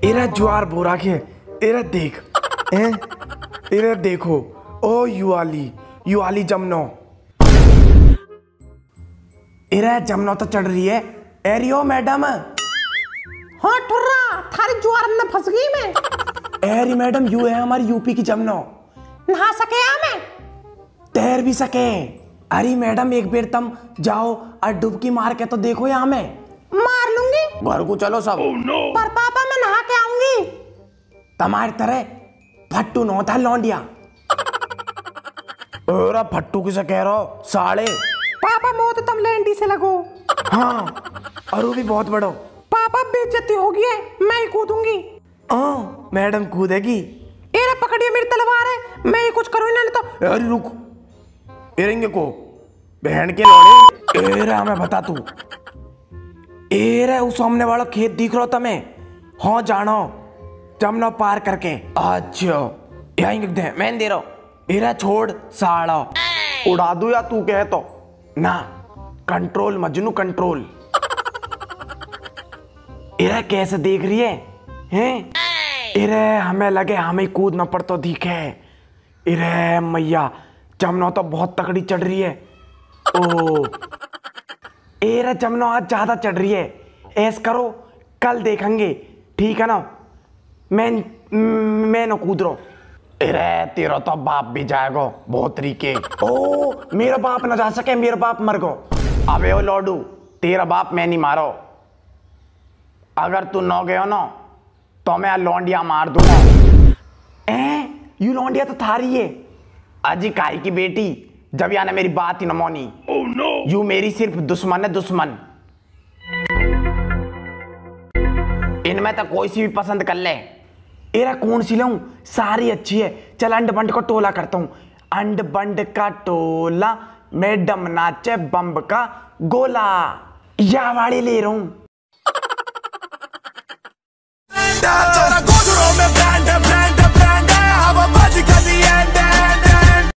Era ज्वार बोरा के era देख era देखो ओ यू आली जमनो एरा जमनो तो चढ़ रही है एरियो मैडम। हाँ ठुर्रा थारी ज्वार में फंस गई मैं। एरी मैडम यू है हमारी यूपी की जमनो। नहा सके मैं तैर भी सके। अरे मैडम एक बार तुम जाओ और डुबकी मार के तो देखो यहाँ में। मार लूंगी। घर को चलो सब। पर पापा मैं नहा के आऊंगी। तुम्हारी तरह फट्टू न था लौंडिया। अरे फट्टू किसे कह रहे हो साले। पापा मुंह तो तुम लैंडी से लगो। हाँ और वो भी बहुत बड़ो। पापा बेइज्जती होगी है मैं ही कूदूंगी। मैडम कूदेगी। एरे पकड़िए मेरी तलवार है मैं ही कुछ करूँ ना तो। अरे रुक एरेंगे को बहन के लौड़े। एरे हमें बता तू एरे उस सामने वाला खेत दिख रहा तुम्हें। हाँ जानो जमना पार करके। अच्छा यहीं लिख दे मैं दे रहा हूँ। एरा छोड़ साड़ा उड़ा दू या तू कहे तो ना। Control Majnu control. एरा कैसे देख रही है हैं? एरे हमें लगे हमें कूदना पड़ तो दिखे। एरे मैया जमना तो बहुत तकड़ी चढ़ रही है। ओ एरे जमना आज ज्यादा चढ़ रही है। ऐस करो कल देखेंगे ठीक है ना। मैं न कूद रहा। अरे तेरा तो बाप भी जाएगा बहुत तरीके। ओ मेरा बाप न जा सके मेरा बाप मर गो। अबे ओ लौडू तेरा बाप मैं नहीं मारो। अगर तू न गयो ना तो मैं लौंडिया मार दूंगा। यू लौंडिया तो थारी है अजी काई की बेटी। जब याने मेरी बात ही न मोनी। oh, no. यू मेरी सिर्फ दुश्मन है दुश्मन। इनमें तो कोई सी भी पसंद कर ले। एरा कौन सी लूं सारी अच्छी है। चल अंड बंड को टोला करता हूँ। अंड बंड का टोला मैडम नाचे बम्ब का गोला। या वाड़ी ले रहा हूं।